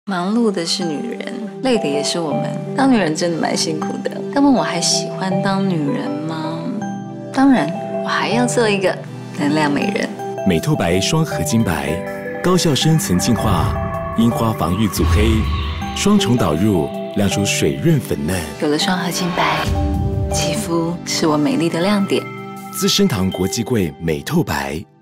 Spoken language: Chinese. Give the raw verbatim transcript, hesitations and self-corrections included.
忙碌的是女人，累的也是我们。当女人真的蛮辛苦的。那么我还喜欢当女人吗？当然，我还要做一个能量美人。 美透白双合金白，高效深层净化，樱花防御阻黑，双重导入，亮出水润粉嫩。 有了双合金白，肌肤是我美丽的亮点。 资生堂国际柜美透白。